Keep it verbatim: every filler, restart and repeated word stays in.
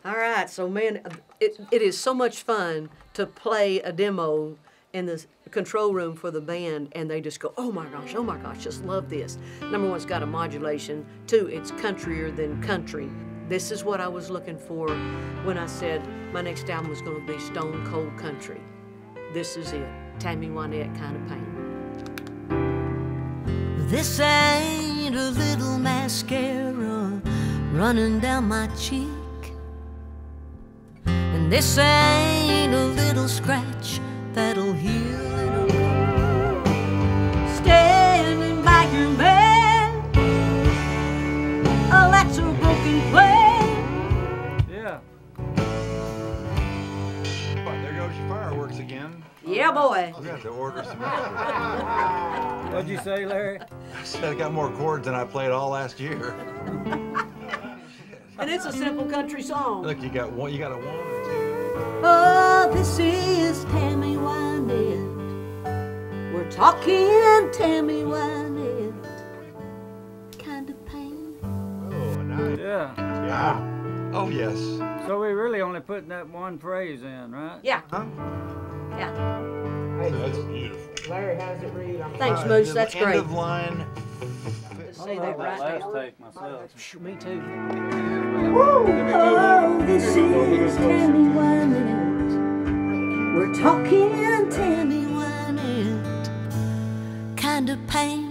All right, so man, it, it is so much fun to play a demo in the control room for the band, and they just go, oh my gosh, oh my gosh, just love this. Number one, it's got a modulation. Two, it's countryer than country. This is what I was looking for when I said my next album was going to be stone cold country. This is it, Tammy Wynette Kind of Pain. This ain't a little mascara running down my cheek, and this ain't a little scratch that'll heal in a week. Standing by your man, oh, that's a broken plan. Yeah. But there goes your fireworks again. Yeah, boy. We have to order some extra. What'd you say, Larry? I said I got more chords than I played all last year. And it's a simple country song. Look, you got one. You got a one and two. Oh, this is Tammy Wynette. We're talking Tammy Wynette. Kind of pain. Oh, nice. Yeah. Yeah. Oh, yes. So we really only putting that one phrase in, right? Yeah. Huh? Yeah. That's beautiful. Larry, how does it read? I'm Thanks, Uh, Moose. the That's end great. of line. Just I say love that that right last now. take myself. Phew, me too. Oh, this is Tammy Wynette. We're talking Tammy Wynette. Kind of pain.